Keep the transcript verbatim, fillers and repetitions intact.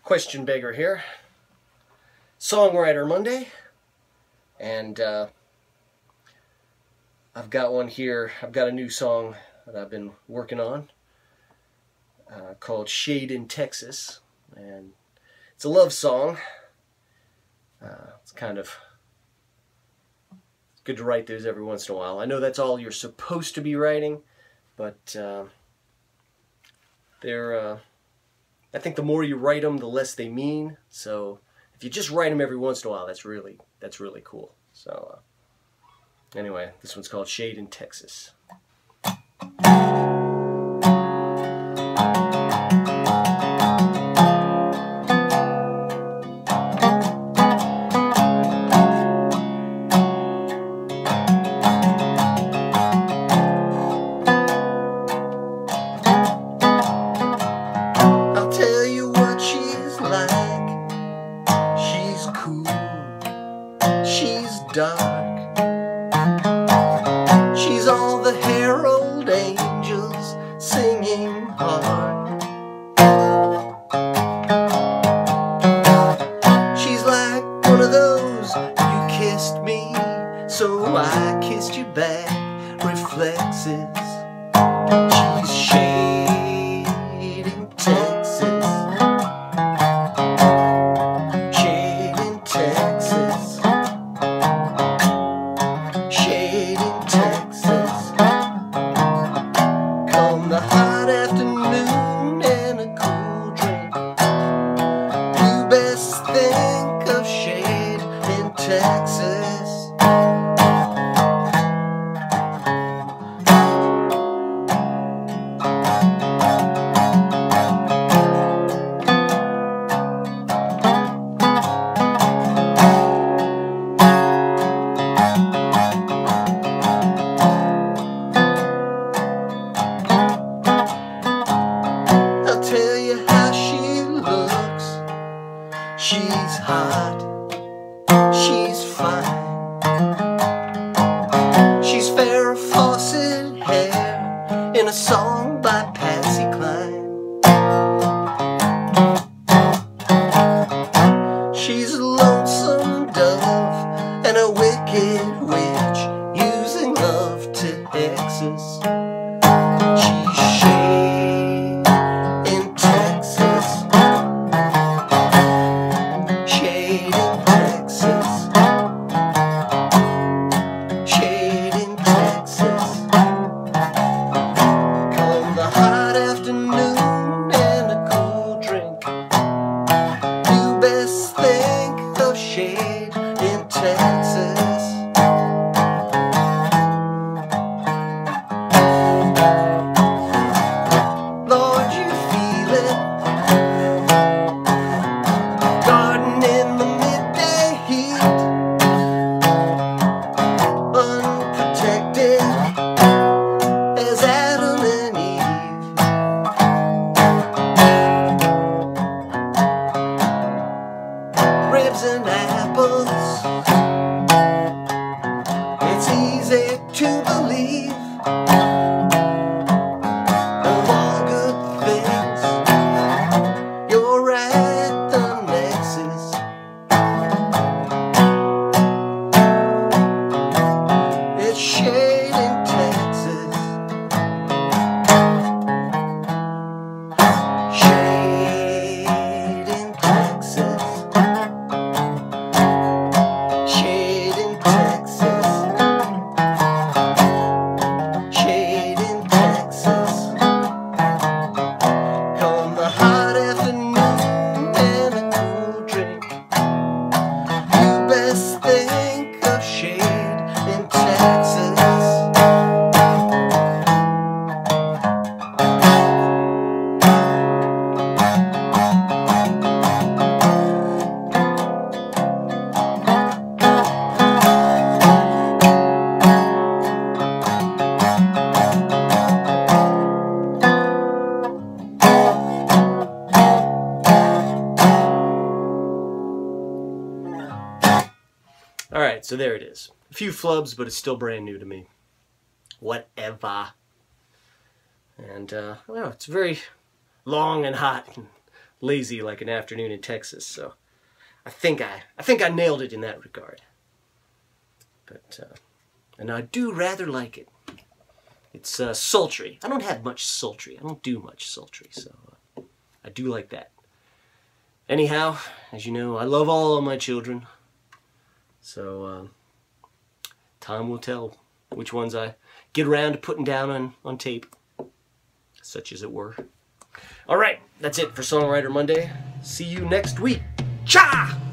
Question Beggar here. Songwriter Monday. And uh, I've got one here. I've got a new song that I've been working on uh, called Shade in Texas. And it's a love song. Uh, it's kind of it's good to write those every once in a while. I know that's all you're supposed to be writing, but uh, they're... Uh, I think the more you write them, the less they mean. So if you just write them every once in a while, that's really that's really cool. So uh, anyway, this one's called Shade in Texas. She's dark. She's all the herald angels singing hard. She's like one of those "you kissed me, so I kissed you back" reflexes. She's shade in Texas. Shade in Texas. Shade in Texas. Come the hot afternoon and a cool drink, you best think of shade in Texas. Tell you how she looks. She's hot. She's fine. She's Farrah Fawcett hair in a song by Patsy Cline. She's a lonesome dove and a wicked witch using love to Texas. She's shade in Texas. Shade in Texas. Shade in Texas. Come the hot afternoon and a cool drink, you best think of shade in Texas. Lord, you feel it, garden in the midday heat, unprotected as Adam and Eve. Ribs and apples, it's easy to believe. Of all good things, you're at the nexus. It's shade in Texas. Shade in Texas. Shade in Texas. Shade in Texas. Come the hot afternoon and a cool drink, you best think of shade in Texas. Alright, so there it is. A few flubs, but it's still brand new to me. Whatever. And, uh, well, it's very long and hot. And lazy like an afternoon in Texas. So I think I, I think I nailed it in that regard. But, uh, and I do rather like it. It's uh, sultry. I don't have much sultry. I don't do much sultry, so uh, I do like that. Anyhow, as you know, I love all of my children. So uh, time will tell which ones I get around to putting down on, on tape, such as it were. All right, that's it for Songwriter Monday. See you next week. Cha!